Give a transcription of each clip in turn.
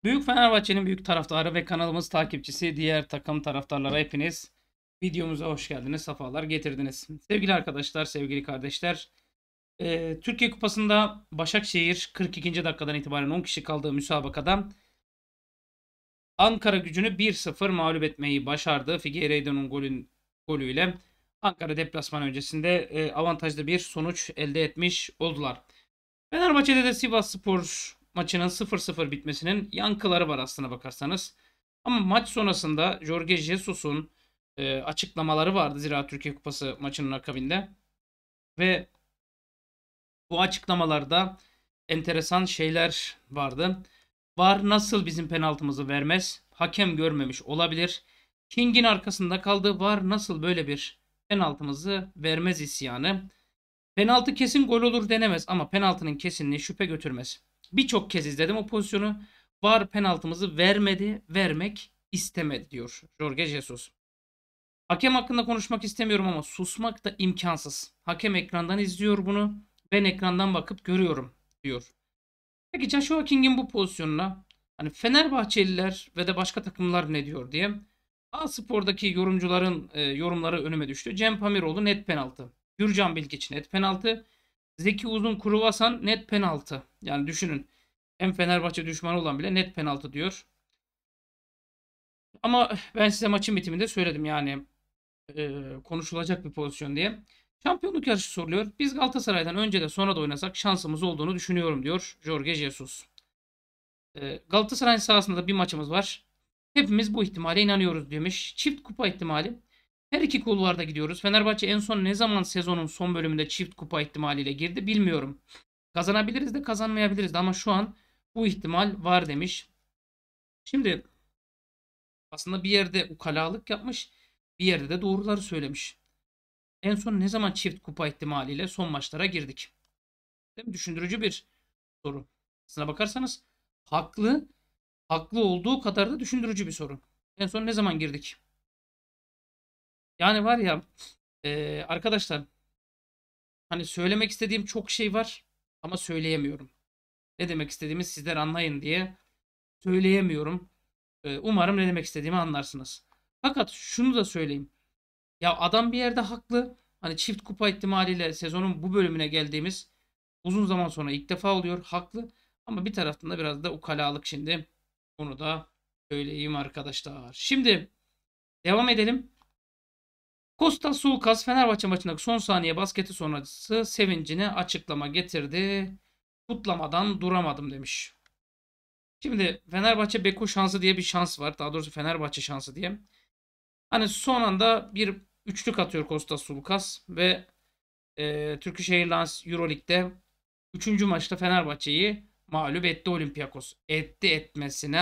Büyük Fenerbahçe'nin büyük taraftarı ve kanalımız takipçisi diğer takım taraftarlara hepiniz videomuza hoş geldiniz, sefalar getirdiniz. Sevgili arkadaşlar, sevgili kardeşler, Türkiye Kupası'nda Başakşehir 42. dakikadan itibaren 10 kişi kaldığı müsabakada Ankara Gücü'nü 1-0 mağlup etmeyi başardı. Figueiredo'nun golüyle Ankara deplasman öncesinde avantajlı bir sonuç elde etmiş oldular. Fenerbahçe'de de Sivasspor maçının 0-0 bitmesinin yankıları var aslına bakarsanız. Ama maç sonrasında Jorge Jesus'un açıklamaları vardı Ziraat Türkiye Kupası maçının akabinde. Ve bu açıklamalarda enteresan şeyler vardı. VAR nasıl bizim penaltımızı vermez? Hakem görmemiş olabilir. King'in arkasında kaldığı VAR nasıl böyle bir penaltımızı vermez isyanı. Penaltı kesin gol olur denemez ama penaltının kesinliği şüphe götürmez. Birçok kez izledim o pozisyonu. VAR penaltımızı vermedi, vermek istemedi diyor Jorge Jesus. Hakem hakkında konuşmak istemiyorum ama susmak da imkansız. Hakem ekrandan izliyor bunu. Ben ekrandan bakıp görüyorum diyor. Peki Joshua King'in bu pozisyonuna hani Fenerbahçeliler ve de başka takımlar ne diyor diye A-Spor'daki yorumcuların yorumları önüme düştü. Cem Pamiroğlu net penaltı. Gürcan Bilgiç net penaltı. Zeki Uzun Kuruvasan net penaltı. Yani düşünün hem Fenerbahçe düşmanı olan bile net penaltı diyor. Ama ben size maçın bitiminde söyledim yani konuşulacak bir pozisyon diye. Şampiyonluk yarışı soruluyor. Biz Galatasaray'dan önce de sonra da oynasak şansımız olduğunu düşünüyorum diyor Jorge Jesus. Galatasaray sahasında da bir maçımız var. Hepimiz bu ihtimale inanıyoruz demiş. Çift kupa ihtimali. Her iki kulvarda gidiyoruz. Fenerbahçe en son ne zaman sezonun son bölümünde çift kupa ihtimaliyle girdi bilmiyorum. Kazanabiliriz de kazanmayabiliriz de ama şu an bu ihtimal var demiş. Şimdi aslında bir yerde ukalalık yapmış, bir yerde de doğruları söylemiş. En son ne zaman çift kupa ihtimaliyle son maçlara girdik? Değil mi? Düşündürücü bir soru. Aslına bakarsanız haklı, haklı olduğu kadar da düşündürücü bir soru. En son ne zaman girdik? Yani var ya arkadaşlar hani söylemek istediğim çok şey var ama söyleyemiyorum. Ne demek istediğimi sizler anlayın diye söyleyemiyorum. Umarım ne demek istediğimi anlarsınız. Fakat şunu da söyleyeyim. Ya adam bir yerde haklı. Hani çift kupa ihtimaliyle sezonun bu bölümüne geldiğimiz uzun zaman sonra ilk defa oluyor. Haklı. Ama bir taraftan da biraz da ukalalık şimdi. Onu da söyleyeyim arkadaşlar. Şimdi devam edelim. Kostas Sulukas Fenerbahçe maçındaki son saniye basketi sonrası sevincini açıklama getirdi. Kutlamadan duramadım demiş. Şimdi Fenerbahçe Beko şansı diye bir şans var. Daha doğrusu Fenerbahçe şansı diye. Hani son anda bir üçlük atıyor Kostas Sulukas ve Turkish Airlines Euroleague'de 3. maçta Fenerbahçe'yi mağlup etti Olympiakos. Etti etmesine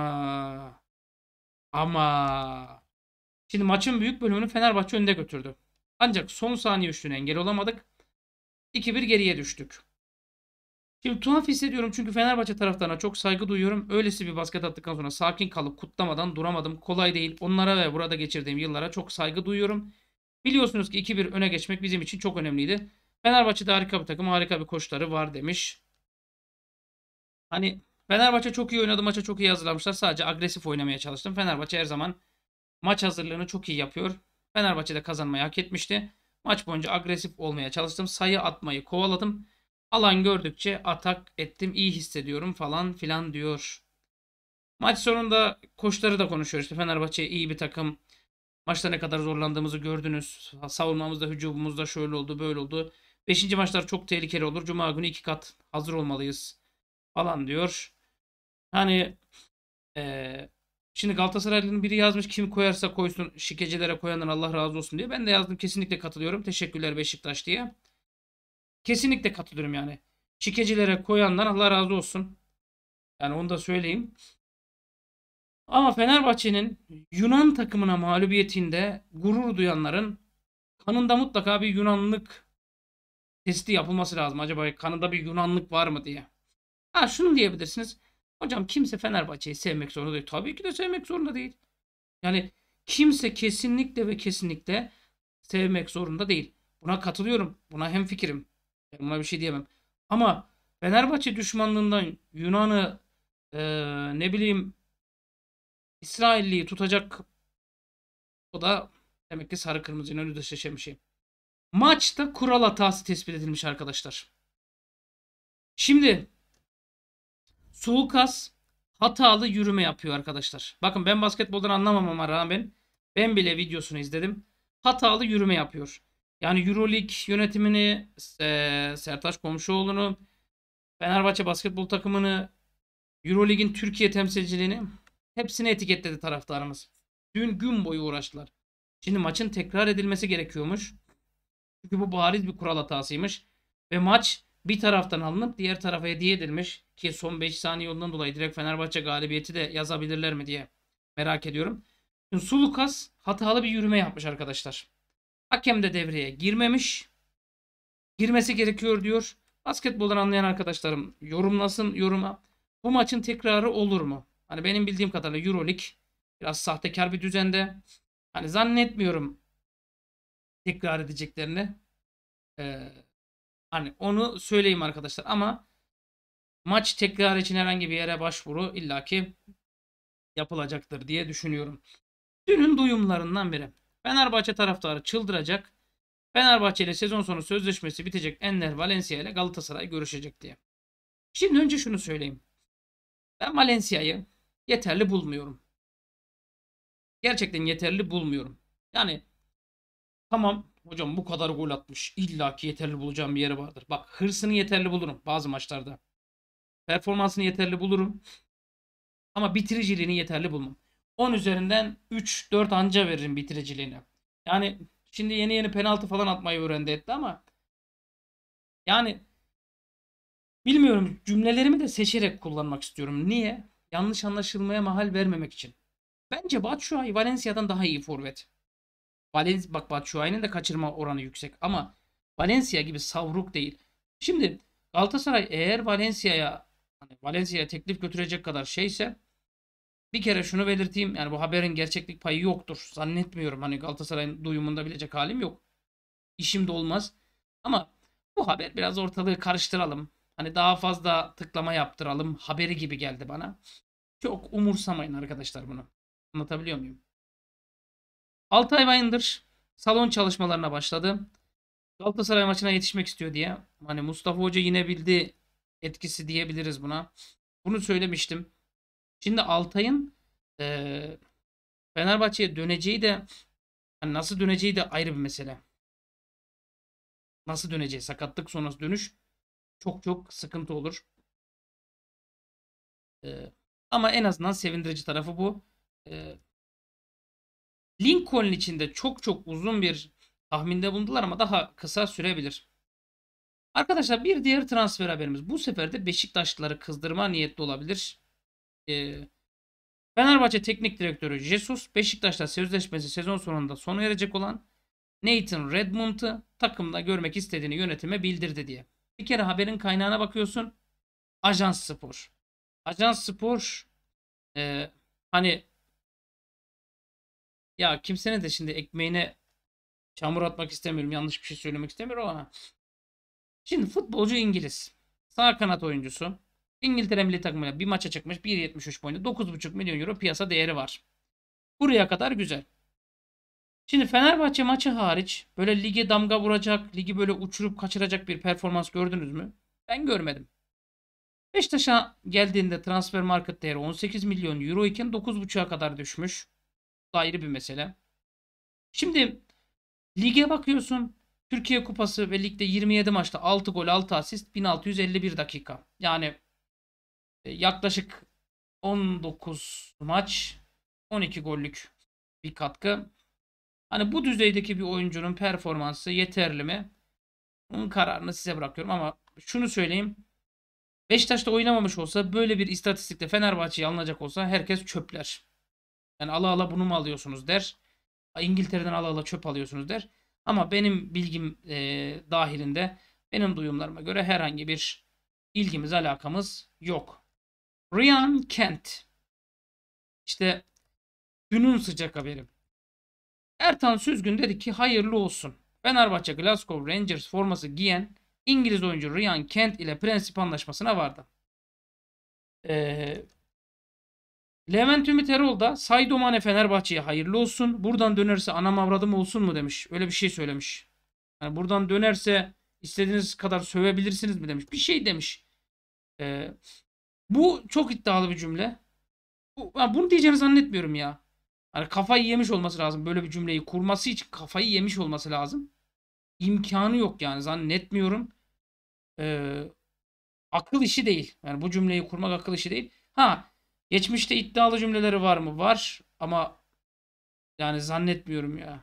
ama şimdi maçın büyük bölümünü Fenerbahçe önde götürdü. Ancak son saniye üçlüğüne engel olamadık. 2-1 geriye düştük. Şimdi tuhaf hissediyorum çünkü Fenerbahçe taraftarına çok saygı duyuyorum. Öylesi bir basket attıktan sonra sakin kalıp kutlamadan duramadım. Kolay değil. Onlara ve burada geçirdiğim yıllara çok saygı duyuyorum. Biliyorsunuz ki 2-1 öne geçmek bizim için çok önemliydi. Fenerbahçe'de harika bir takım, harika bir koçları var demiş. Hani Fenerbahçe çok iyi oynadı, maça çok iyi hazırlanmışlar. Sadece agresif oynamaya çalıştım. Fenerbahçe her zaman maç hazırlığını çok iyi yapıyor. Fenerbahçe de kazanmayı hak etmişti. Maç boyunca agresif olmaya çalıştım. Sayı atmayı kovaladım. Alan gördükçe atak ettim. İyi hissediyorum falan filan diyor. Maç sonunda koçları da konuşuyor. İşte Fenerbahçe iyi bir takım. Maçta ne kadar zorlandığımızı gördünüz. Savunmamızda, hücumumuzda şöyle oldu, böyle oldu. Beşinci maçlar çok tehlikeli olur. Cuma günü 2 kat hazır olmalıyız falan diyor. Hani ee, şimdi Galatasaraylı'nın biri yazmış kim koyarsa koysun şikecilere koyandan Allah razı olsun diye. Ben de yazdım kesinlikle katılıyorum. Teşekkürler Beşiktaş diye. Kesinlikle katılıyorum yani. Şikecilere koyandan Allah razı olsun. Yani onu da söyleyeyim. Ama Fenerbahçe'nin Yunan takımına mağlubiyetinde gurur duyanların kanında mutlaka bir Yunanlık testi yapılması lazım. Acaba kanında bir Yunanlık var mı diye. Ha şunu diyebilirsiniz. Hocam kimse Fenerbahçe'yi sevmek zorunda değil. Tabii ki de sevmek zorunda değil. Yani kimse kesinlikle ve kesinlikle sevmek zorunda değil. Buna katılıyorum. Buna hemfikirim. Buna bir şey diyemem. Ama Fenerbahçe düşmanlığından Yunan'ı Ne bileyim, İsrailliyi tutacak, o da demek ki sarı kırmızının önünde şaşırmış şey. Maçta kural hatası tespit edilmiş arkadaşlar. Şimdi Sulukas hatalı yürüme yapıyor arkadaşlar. Bakın, ben basketboldan anlamamama rağmen ben bile videosunu izledim. Hatalı yürüme yapıyor. Yani Euroleague yönetimini, Sertaç Komşuoğlu'nu, Fenerbahçe basketbol takımını, Euroleague'in Türkiye temsilciliğini, hepsini etiketledi taraftarımız. Dün gün boyu uğraştılar. Şimdi maçın tekrar edilmesi gerekiyormuş. Çünkü bu bariz bir kural hatasıymış. Ve maç bir taraftan alınıp diğer tarafa hediye edilmiş. Ki son 5 saniye yolundan dolayı direkt Fenerbahçe galibiyeti de yazabilirler mi diye merak ediyorum. Şimdi Sulukas hatalı bir yürüme yapmış arkadaşlar. Hakem de devreye girmemiş. Girmesi gerekiyor diyor. Basketboldan anlayan arkadaşlarım yorumlasın yoruma. Bu maçın tekrarı olur mu? Hani benim bildiğim kadarıyla Euroleague biraz sahtekar bir düzende. Hani zannetmiyorum tekrar edeceklerini. Ee, Hani onu söyleyeyim arkadaşlar, ama maç tekrar için herhangi bir yere başvuru illaki yapılacaktır diye düşünüyorum. Dünün duyumlarından biri. Fenerbahçe taraftarı çıldıracak. Fenerbahçe ile sezon sonu sözleşmesi bitecek Enner Valencia ile Galatasaray görüşecek diye. Şimdi önce şunu söyleyeyim. Ben Valencia'yı yeterli bulmuyorum. Gerçekten yeterli bulmuyorum. Yani tamam hocam, bu kadar gol atmış, İlla ki yeterli bulacağım bir yere vardır. Bak, hırsını yeterli bulurum bazı maçlarda. Performansını yeterli bulurum. Ama bitiriciliğini yeterli bulmam. 10 üzerinden 3-4 anca veririm bitiriciliğine. Yani şimdi yeni yeni penaltı falan atmayı öğrendi etti ama yani bilmiyorum, cümlelerimi de seçerek kullanmak istiyorum. Niye? Yanlış anlaşılmaya mahal vermemek için. Bence Batshuayi Valencia'dan daha iyi forvet. Bak, Batshuayi'nin de kaçırma oranı yüksek ama Valencia gibi savruk değil. Şimdi Galatasaray eğer Valencia'ya teklif götürecek kadar şeyse, bir kere şunu belirteyim. Yani bu haberin gerçeklik payı yoktur. Zannetmiyorum. Hani Galatasaray'ın duyumunda bilecek halim yok. İşim de olmaz. Ama bu haber biraz ortalığı karıştıralım. Hani daha fazla tıklama yaptıralım haberi gibi geldi bana. Çok umursamayın arkadaşlar bunu. Anlatabiliyor muyum? Altay Bayındır salon çalışmalarına başladı. Galatasaray maçına yetişmek istiyor diye. Hani Mustafa Hoca yine bildi etkisi diyebiliriz buna. Bunu söylemiştim. Şimdi Altay'ın eee Fenerbahçe'ye döneceği de, hani nasıl döneceği de ayrı bir mesele. Nasıl döneceği, sakatlık sonrası dönüş çok çok sıkıntı olur. Ama en azından sevindirici tarafı bu. Ee, Lincoln için de çok çok uzun bir tahminde bulundular ama daha kısa sürebilir. Arkadaşlar, bir diğer transfer haberimiz. Bu sefer de Beşiktaşlıları kızdırma niyetli olabilir. Ee, Fenerbahçe Teknik Direktörü Jesus, Beşiktaş'ta sözleşmesi sezon sonunda sona erecek olan Nathan Redmond'u takımda görmek istediğini yönetime bildirdi diye. Bir kere haberin kaynağına bakıyorsun. Ajans Spor. Ajans Spor, hani ya kimsenin de şimdi ekmeğine çamur atmak istemiyorum. Yanlış bir şey söylemek istemiyorum ama. Şimdi futbolcu İngiliz. Sağ kanat oyuncusu. İngiltere milli takımıyla bir maça çıkmış. 1.73 boyunda 9,5 milyon euro piyasa değeri var. Buraya kadar güzel. Şimdi Fenerbahçe maçı hariç böyle lige damga vuracak, ligi böyle uçurup kaçıracak bir performans gördünüz mü? Ben görmedim. Beşiktaş'a geldiğinde transfer market değeri 18 milyon euro iken 9,5'a kadar düşmüş. Bu da ayrı bir mesele. Şimdi lige bakıyorsun. Türkiye Kupası ve ligde 27 maçta 6 gol 6 asist 1651 dakika. Yani yaklaşık 19 maç 12 gollük bir katkı. Hani bu düzeydeki bir oyuncunun performansı yeterli mi? Onun kararını size bırakıyorum ama şunu söyleyeyim. Beşiktaş'ta oynamamış olsa, böyle bir istatistikte Fenerbahçe'ye alınacak olsa herkes çöpler. Yani ala ala bunu mu alıyorsunuz der. İngiltere'den ala ala çöp alıyorsunuz der. Ama benim bilgim dahilinde, benim duyumlarıma göre herhangi bir ilgimiz alakamız yok. Ryan Kent. İşte günün sıcak haberi. Ertan Süzgün dedi ki hayırlı olsun. Fenerbahçe Glasgow Rangers forması giyen İngiliz oyuncu Ryan Kent ile prensip anlaşmasına vardı. Levent Ümit Erol da Sadio Mane Fenerbahçe'ye hayırlı olsun. Buradan dönerse anam avradım olsun mu demiş. Öyle bir şey söylemiş. Yani buradan dönerse istediğiniz kadar sövebilirsiniz mi demiş. Bir şey demiş. Ee, Bu çok iddialı bir cümle. Bunu diyeceğini zannetmiyorum ya. Hani kafayı yemiş olması lazım. Böyle bir cümleyi kurması için kafayı yemiş olması lazım. İmkanı yok yani zannetmiyorum. Ee, Akıl işi değil. Yani bu cümleyi kurmak akıl işi değil. Ha, geçmişte iddialı cümleleri var mı? Var ama yani zannetmiyorum ya.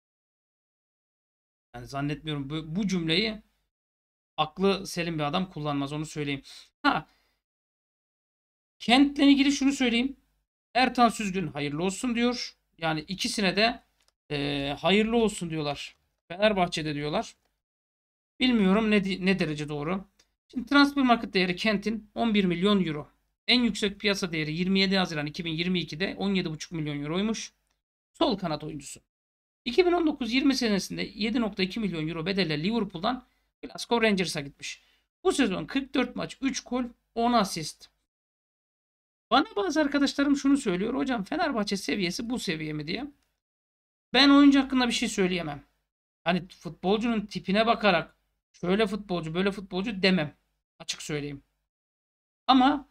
Yani zannetmiyorum bu cümleyi aklı selim bir adam kullanmaz, onu söyleyeyim. Ha, Kent'le ilgili şunu söyleyeyim. Ertan Süzgün hayırlı olsun diyor. Yani ikisine de hayırlı olsun diyorlar. Fenerbahçe'de diyorlar. Bilmiyorum ne derece doğru. Şimdi transfer market değeri Kent'in 11 milyon euro. En yüksek piyasa değeri 27 Haziran 2022'de 17,5 milyon euroymuş. Sol kanat oyuncusu. 2019-20 senesinde 7,2 milyon euro bedelle Liverpool'dan Glasgow Rangers'a gitmiş. Bu sezon 44 maç, 3 gol, 10 asist. Bana bazı arkadaşlarım şunu söylüyor. Hocam Fenerbahçe seviyesi bu seviye mi diye. Ben oyuncu hakkında bir şey söyleyemem. Hani futbolcunun tipine bakarak şöyle futbolcu böyle futbolcu demem. Açık söyleyeyim. Ama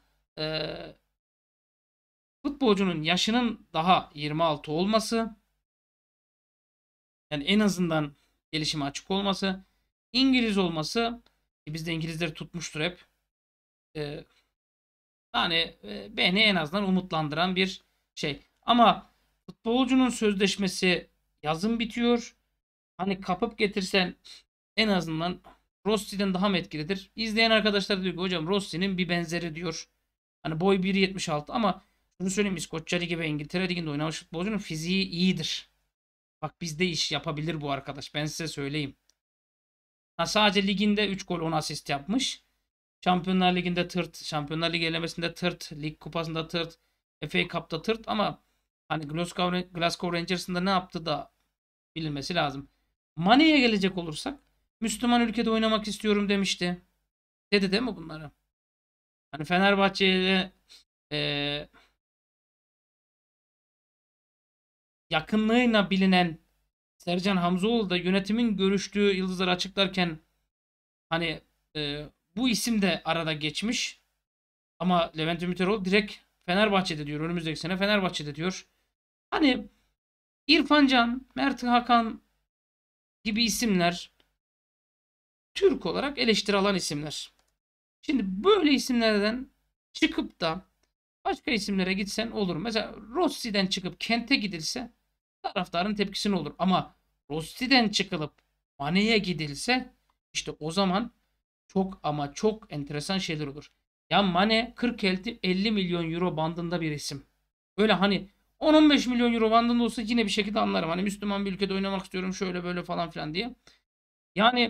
futbolcunun yaşının daha 26 olması, yani en azından gelişime açık olması, İngiliz olması, bizde İngilizleri tutmuştur hep. E, Beni en azından umutlandıran bir şey. Ama futbolcunun sözleşmesi yazın bitiyor. Hani kapıp getirsen en azından Rossi'den daha mı etkilidir? İzleyen arkadaşlar diyor ki hocam Rossi'nin bir benzeri diyor. Hani boy 1,76 ama şunu söyleyeyim, İskoçya Ligi ve İngiltere Ligi'nde oynamış futbolcunun fiziği iyidir. Bak bizde iş yapabilir bu arkadaş. Ben size söyleyeyim. Ha, sadece liginde 3 gol 10 asist yapmış. Şampiyonlar Ligi'nde tırt. Şampiyonlar Ligi elemesinde tırt. Lig kupasında tırt. FA Cup'ta tırt ama hani Glasgow Rangers'ın da ne yaptı da bilinmesi lazım. Mane'ye gelecek olursak Müslüman ülkede oynamak istiyorum demişti. Dedi değil mi bunları? Hani Fenerbahçe'ye yakınlığıyla bilinen Sercan Hamzoğlu da yönetimin görüştüğü yıldızları açıklarken hani bu isim de arada geçmiş. Ama Levent Ümiteroğlu direkt Fenerbahçe'de diyor. Önümüzdeki sene Fenerbahçe'de diyor. Hani İrfan Can, Mert Hakan gibi isimler Türk olarak eleştiri alan isimler. Şimdi böyle isimlerden çıkıp da başka isimlere gitsen olur. Mesela Rossi'den çıkıp Kent'e gidilse taraftarın tepkisini olur. Ama Rossi'den çıkılıp Mane'ye gidilse işte o zaman çok ama çok enteresan şeyler olur. Ya Mane 40-50 milyon euro bandında bir isim. Böyle hani 10-15 milyon euro bandında olsa yine bir şekilde anlarım. Hani Müslüman bir ülkede oynamak istiyorum şöyle böyle falan filan diye. Yani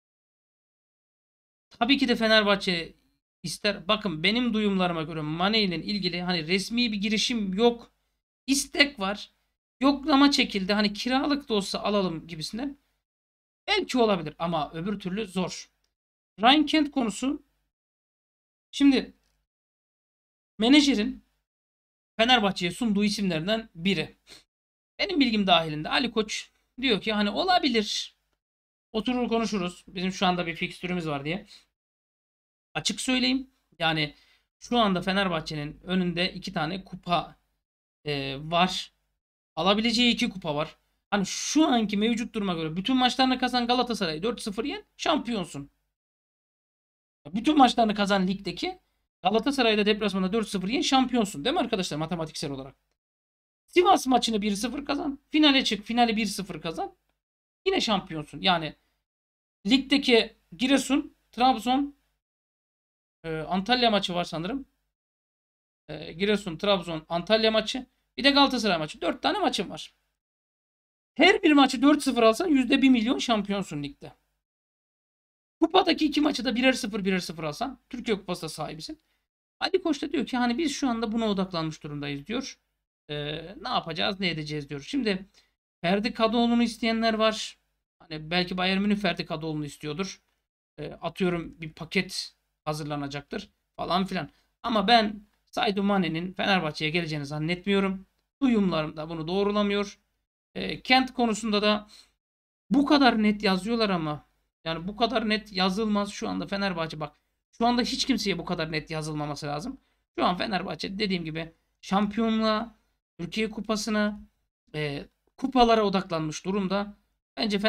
tabii ki de Fenerbahçe ister. Bakın benim duyumlarıma göre Mane ile ilgili hani resmi bir girişim yok. İstek var. Yoklama çekildi. Hani kiralık da olsa alalım gibisinden. Belki olabilir ama öbür türlü zor. Ryan Kent konusu. Şimdi menajerin Fenerbahçe'ye sunduğu isimlerden biri. Benim bilgim dahilinde Ali Koç diyor ki hani olabilir. Oturur konuşuruz. Bizim şu anda bir fikstürümüz var diye. Açık söyleyeyim. Yani şu anda Fenerbahçe'nin önünde 2 tane kupa var. Alabileceği 2 kupa var. Hani şu anki mevcut duruma göre bütün maçlarını kazan Galatasaray'ı 4-0 yen şampiyonsun. Bütün maçlarını kazan ligdeki Galatasaray'da deplasmanda 4-0 yen şampiyonsun. Değil mi arkadaşlar matematiksel olarak? Sivas maçını 1-0 kazan. Finale çık. Finali 1-0 kazan. Yine şampiyonsun. Yani ligdeki Giresun, Trabzon, Antalya maçı var sanırım. Giresun, Trabzon, Antalya maçı. Bir de Galatasaray maçı. 4 tane maçın var. Her bir maçı 4-0 alsan %1 milyon şampiyonsun ligde. Kupadaki 2 maçı da 1'er 0 1'er 0 alsan Türkiye Kupası'na sahibisin. Ali Koç da diyor ki hani biz şu anda buna odaklanmış durumdayız diyor. Ne yapacağız ne edeceğiz diyor. Şimdi Ferdi Kadıoğlu'nu isteyenler var. Hani belki Bayern Münih Ferdi Kadıoğlu'nu istiyordur. Atıyorum bir paket hazırlanacaktır falan filan. Ama ben Sadio Mane'nin Fenerbahçe'ye geleceğini zannetmiyorum. Duyumlarım da bunu doğrulamıyor. Kent konusunda da bu kadar net yazıyorlar ama yani bu kadar net yazılmaz şu anda Fenerbahçe, bak. Şu anda hiç kimseye bu kadar net yazılmaması lazım. Şu an Fenerbahçe dediğim gibi şampiyonluğa, Türkiye Kupası'na, kupalara odaklanmış durumda. Bence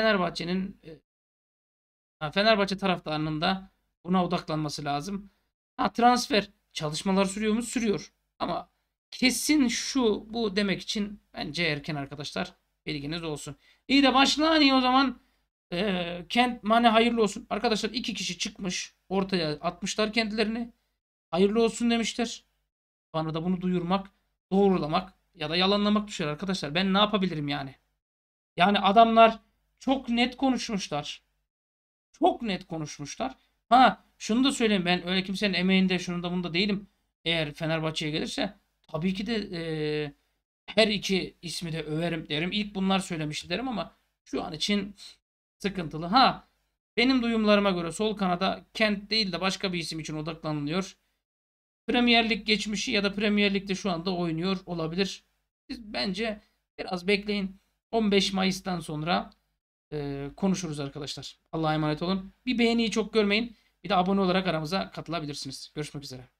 Fenerbahçe taraftarının da buna odaklanması lazım. Transfer çalışmalar sürüyor mu? Sürüyor. Ama kesin şu bu demek için bence erken arkadaşlar. Bilginiz olsun. İyi de başlayın iyi o zaman. Kent Mane hayırlı olsun. Arkadaşlar iki kişi çıkmış. Ortaya atmışlar kendilerini. Hayırlı olsun demişler. Bana da bunu duyurmak, doğrulamak ya da yalanlamak düşer arkadaşlar. Ben ne yapabilirim yani? Yani adamlar çok net konuşmuşlar. Çok net konuşmuşlar. Şunu da söyleyeyim, ben öyle kimsenin emeğinde şunun bunda değilim. Eğer Fenerbahçe'ye gelirse tabii ki de her iki ismi de överim derim. İlk bunlar söylemişti derim ama şu an için sıkıntılı. Benim duyumlarıma göre sol kanada Kent değil de başka bir isim için odaklanılıyor. Premier Lig geçmişi ya da Premier Lig'de şu anda oynuyor olabilir. Siz bence biraz bekleyin. 15 Mayıs'tan sonra konuşuruz arkadaşlar. Allah'a emanet olun. Bir beğeniyi çok görmeyin. Bir de abone olarak aramıza katılabilirsiniz. Görüşmek üzere.